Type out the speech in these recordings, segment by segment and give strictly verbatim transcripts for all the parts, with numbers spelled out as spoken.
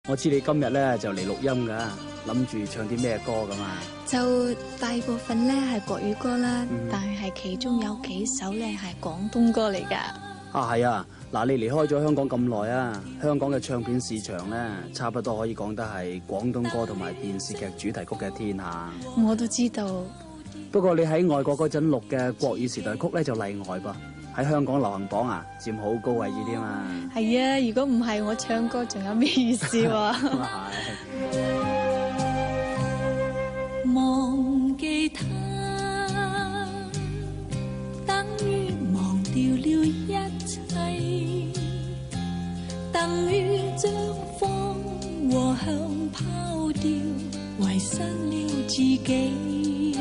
我知你今日咧就嚟錄音㗎，諗住唱啲咩歌㗎嘛？ 就大部分咧係國語歌啦， 嗯、 但係其中有幾首咧係廣東歌嚟㗎。 啊，係啊！嗱，你離開咗香港咁耐啊，香港嘅唱片市場咧，差不多可以講得係廣東歌同埋電視劇主題曲嘅天下。 我都知道。 不過你喺外國嗰陣錄嘅國語時代曲咧就例外噃，喺香港流行榜啊佔好高位置啲嘛。 係啊，如果唔係我唱歌，仲有咩意思喎？ 忘記他，等於忘掉了一切，等於將風和向拋掉，遺失了自己。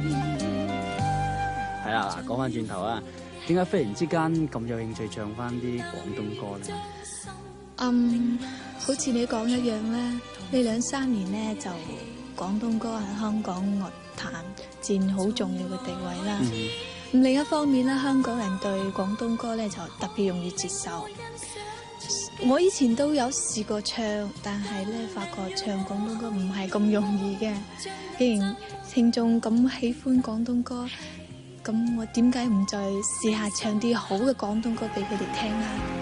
係啦，嗱，講翻轉頭啊，點解忽然之間咁有興趣唱翻啲廣東歌咧？ 嗯，好似你講一樣咧，呢兩三年咧就廣東歌喺香港樂壇佔好重要嘅地位啦。咁、嗯、另一方面咧，香港人對廣東歌咧就特別容易接受。我以前都有試過唱，但係咧發覺唱廣東歌唔係咁容易嘅。既然聽眾咁喜歡廣東歌，咁我點解唔再試下唱啲好嘅廣東歌俾佢哋聽啊？